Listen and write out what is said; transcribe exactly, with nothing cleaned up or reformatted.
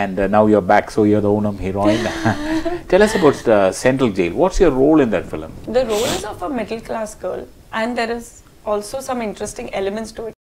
and uh, now you're back, so you're the Onam heroine. Tell us about the Central Jail. What's your role in that film? The role is of a middle class girl, and there is also some interesting elements to it.